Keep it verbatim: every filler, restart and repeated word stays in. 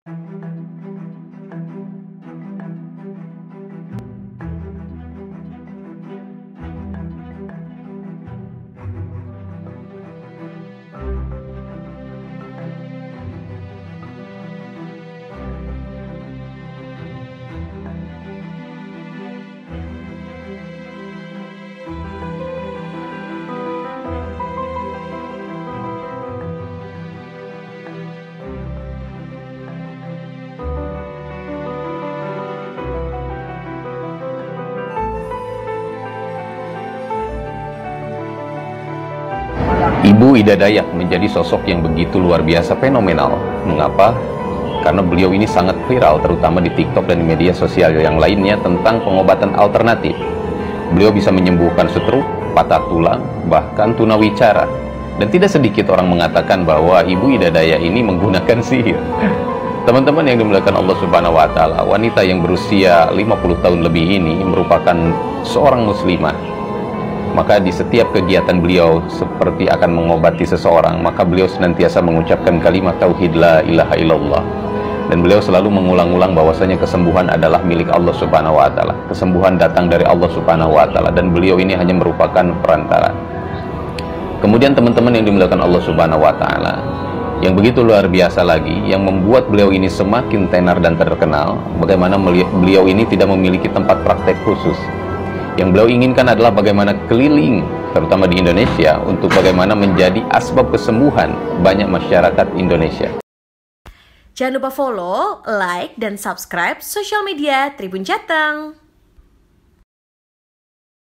Ibu Ida Dayak menjadi sosok yang begitu luar biasa fenomenal. Mengapa? Karena beliau ini sangat viral, terutama di TikTok dan di media sosial yang lainnya, tentang pengobatan alternatif. Beliau bisa menyembuhkan stroke, patah tulang, bahkan tunawicara. Dan tidak sedikit orang mengatakan bahwa Ibu Ida Dayak ini menggunakan sihir. Teman-teman yang dimuliakan Allah Subhanahu wa Ta'ala, wanita yang berusia lima puluh tahun lebih ini merupakan seorang muslimah. Maka di setiap kegiatan beliau seperti akan mengobati seseorang, maka beliau senantiasa mengucapkan kalimat tauhid la ilaha illallah. Dan beliau selalu mengulang-ulang bahwasanya kesembuhan adalah milik Allah Subhanahu wa Ta'ala. Kesembuhan datang dari Allah Subhanahu wa Ta'ala, dan beliau ini hanya merupakan perantara. Kemudian teman-teman yang dimuliakan Allah Subhanahu wa Ta'ala, yang begitu luar biasa lagi, yang membuat beliau ini semakin tenar dan terkenal, bagaimana beliau ini tidak memiliki tempat praktek khusus. Yang beliau inginkan adalah bagaimana keliling, terutama di Indonesia, untuk bagaimana menjadi asbab kesembuhan banyak masyarakat Indonesia. Jangan lupa follow, like, dan subscribe sosial media Tribun Jateng.